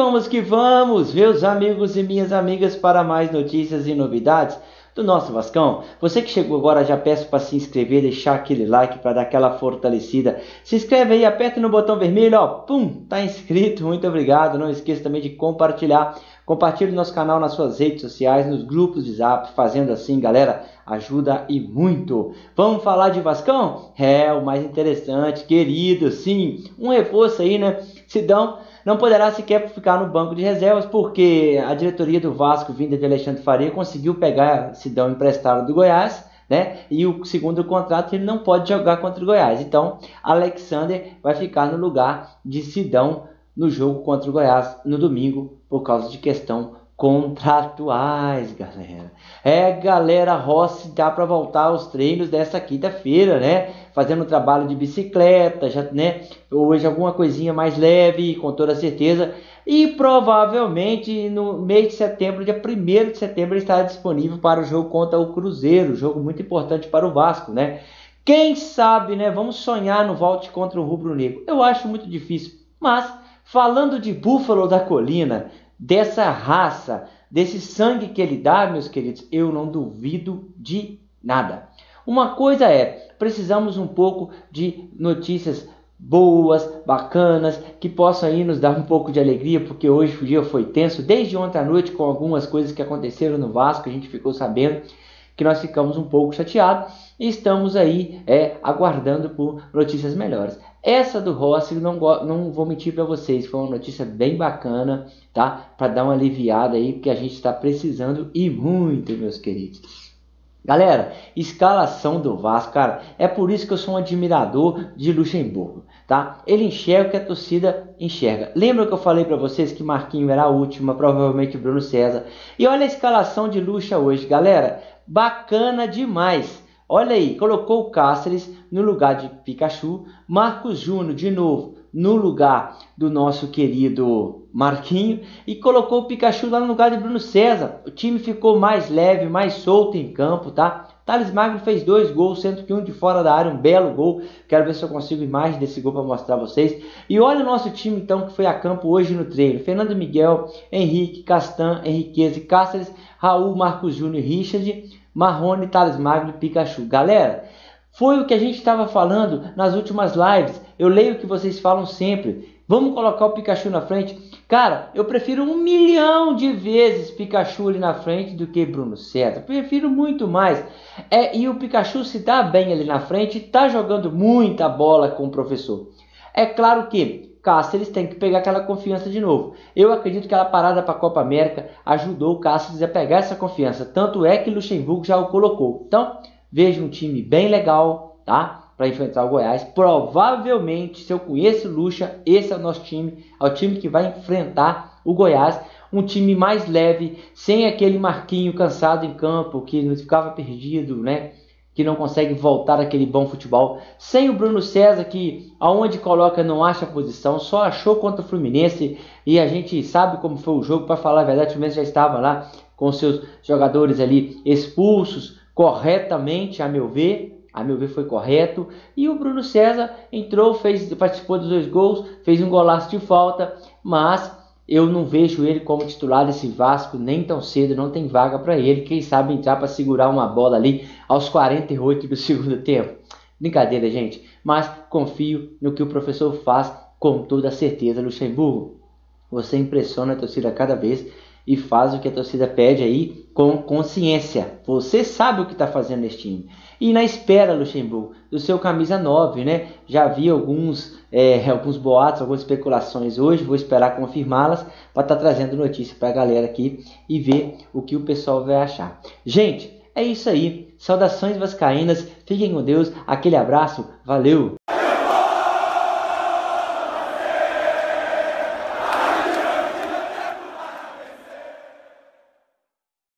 que vamos, meus amigos e minhas amigas, para mais notícias e novidades do nosso Vascão. Você que chegou agora, já peço para se inscrever, deixar aquele like para dar aquela fortalecida. Se inscreve aí, aperta no botão vermelho, ó, pum, tá inscrito, muito obrigado. Não esqueça também de compartilhar. Compartilhe o nosso canal nas suas redes sociais, nos grupos de Zap, fazendo assim, galera, ajuda e muito. Vamos falar de Vascão? É, o mais interessante, querido, sim, um reforço aí, né? Sidão não poderá sequer ficar no banco de reservas, porque a diretoria do Vasco, vinda de Alexandre Faria, conseguiu pegar Sidão emprestado do Goiás, né? E o segundo contrato ele não pode jogar contra o Goiás. Então, Alexander vai ficar no lugar de Sidão no jogo contra o Goiás no domingo, por causa de questão contratuais, galera. Galera, Rossi dá para voltar aos treinos dessa quinta-feira, né? Fazendo um trabalho de bicicleta, já, né? Hoje alguma coisinha mais leve, com toda certeza. E provavelmente no mês de setembro, dia 1º de setembro, ele estará disponível para o jogo contra o Cruzeiro, jogo muito importante para o Vasco, né? Quem sabe, né? Vamos sonhar no volte contra o Rubro Negro. Eu acho muito difícil, mas falando de Búfalo da Colina, dessa raça, desse sangue que ele dá, meus queridos, eu não duvido de nada. Uma coisa é, precisamos um pouco de notícias boas, bacanas, que possam aí nos dar um pouco de alegria, porque hoje o dia foi tenso, desde ontem à noite, com algumas coisas que aconteceram no Vasco, a gente ficou sabendo que nós ficamos um pouco chateados e estamos aí aguardando por notícias melhores. Essa do Rossi, não vou mentir para vocês, foi uma notícia bem bacana, tá? Para dar uma aliviada aí, porque a gente está precisando e muito, meus queridos. Galera, escalação do Vasco, cara, é por isso que eu sou um admirador de Luxemburgo, tá? Ele enxerga o que a torcida enxerga. Lembra que eu falei para vocês que Marquinhos era a última, provavelmente Bruno César. E olha a escalação de Luxa hoje, galera, bacana demais. Olha aí, colocou o Cáceres no lugar de Pikachu, Marcos Júnior de novo no lugar do nosso querido Marquinho e colocou o Pikachu lá no lugar de Bruno César. O time ficou mais leve, mais solto em campo, tá? Thales Magno fez 2 gols, sendo que um de fora da área, um belo gol. Quero ver se eu consigo imagem desse gol para mostrar a vocês. E olha o nosso time então que foi a campo hoje no treino. Fernando Miguel, Henrique, Castan, Henriquez e Cáceres, Raul, Marcos Júnior, Richard, Marrone, Thales Magno e Pikachu. Galera, foi o que a gente estava falando nas últimas lives. Eu leio o que vocês falam sempre. Vamos colocar o Pikachu na frente? Cara, eu prefiro 1 milhão de vezes Pikachu ali na frente do que Bruno César. Prefiro muito mais. E o Pikachu se dá bem ali na frente, está jogando muita bola com o professor. É claro que Cáceres tem que pegar aquela confiança de novo. Eu acredito que aquela parada para a Copa América ajudou o Cáceres a pegar essa confiança. Tanto é que Luxemburgo já o colocou. Então, veja um time bem legal, tá? Para enfrentar o Goiás. Provavelmente, se eu conheço o Luxa, esse é o nosso time. É o time que vai enfrentar o Goiás. Um time mais leve, sem aquele Marquinho cansado em campo, que não ficava perdido, né? Que não consegue voltar àquele bom futebol. Sem o Bruno César, que aonde coloca não acha posição, só achou contra o Fluminense. E a gente sabe como foi o jogo, para falar a verdade, o Fluminense já estava lá com seus jogadores ali expulsos corretamente, a meu ver foi correto. E o Bruno César entrou, participou dos 2 gols, fez um golaço de falta, mas eu não vejo ele como titular desse Vasco nem tão cedo, não tem vaga para ele. Quem sabe entrar para segurar uma bola ali aos 48 do segundo tempo. Brincadeira, gente, mas confio no que o professor faz com toda certeza. Luxemburgo, você impressiona a torcida cada vez e faz o que a torcida pede aí com consciência. Você sabe o que está fazendo nesse time. E na espera, Luxemburgo, do seu camisa 9, né? Já vi alguns boatos, algumas especulações hoje. Vou esperar confirmá-las para estar trazendo notícia para a galera aqui e ver o que o pessoal vai achar. Gente, é isso aí. Saudações vascaínas. Fiquem com Deus. Aquele abraço. Valeu!